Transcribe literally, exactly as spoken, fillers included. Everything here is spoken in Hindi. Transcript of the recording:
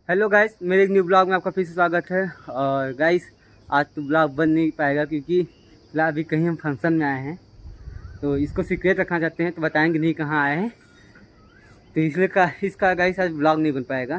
हेलो गाइस, मेरे एक न्यू ब्लॉग में आपका फिर से स्वागत है। और गाइस आज तो ब्लॉग बन नहीं पाएगा क्योंकि फिलहाल अभी कहीं हम फंक्शन में आए हैं, तो इसको सीक्रेट रखना चाहते हैं, तो बताएंगे नहीं कहाँ आए हैं, तो इसलिए का इसका गाइस आज ब्लॉग नहीं बन पाएगा।